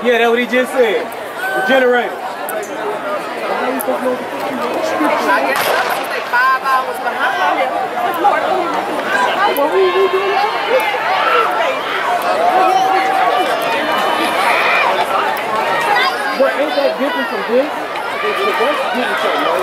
Yeah, that's what he just said. The generator. I guess I'm going to say 5 hours behind. What we doing that? But ain't that different from this? The bus getting something.